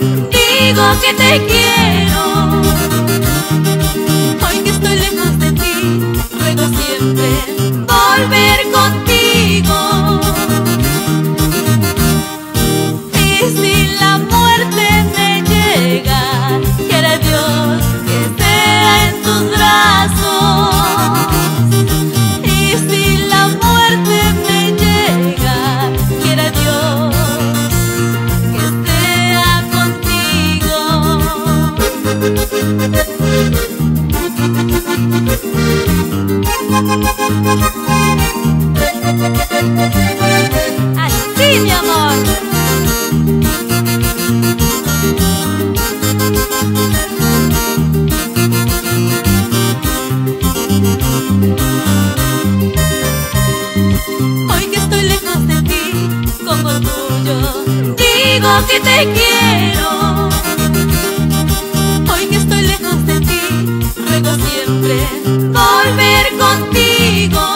digo que te quiero. Hoy que estoy lejos de ti, ruego siempre volver contigo. Y si la muerte me llega, quiera Dios que sea en tus brazos. Y si la muerte me llega, quiera Dios que sea contigo. Así, mi amor. Hoy que estoy lejos de ti, con orgullo digo que te quiero. Hoy que estoy lejos de ti, ruego siempre volver contigo.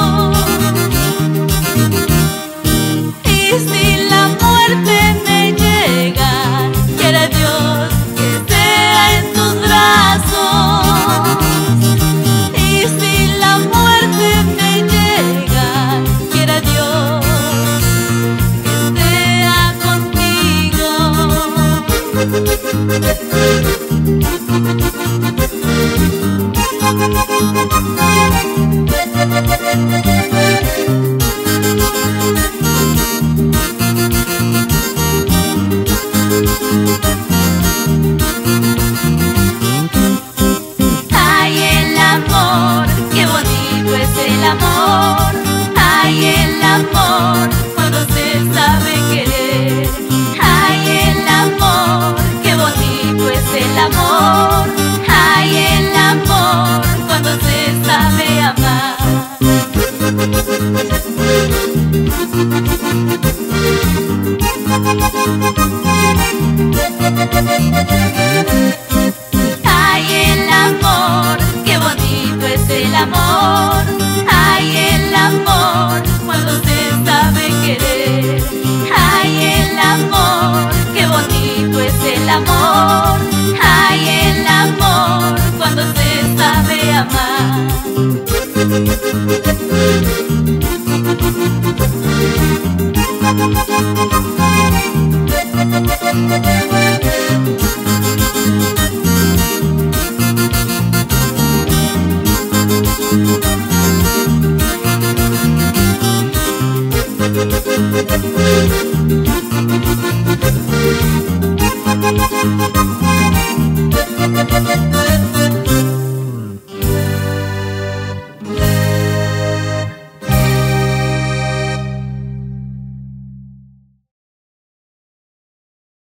Y si la muerte me llega, quiera Dios que sea en tus brazos. Y si la muerte me llega, quiera Dios que sea contigo. Ay, el amor, qué bonito es el amor. Ay, el amor, cuando se sabe querer. Ay, el amor, qué bonito es el amor. Ay, el amor, cuando se sabe amar. Ay, el amor, qué bonito es el amor. Ay, el amor, cuando se sabe querer. Ay, el amor, qué bonito es el amor. Ay, el amor, cuando se sabe amar.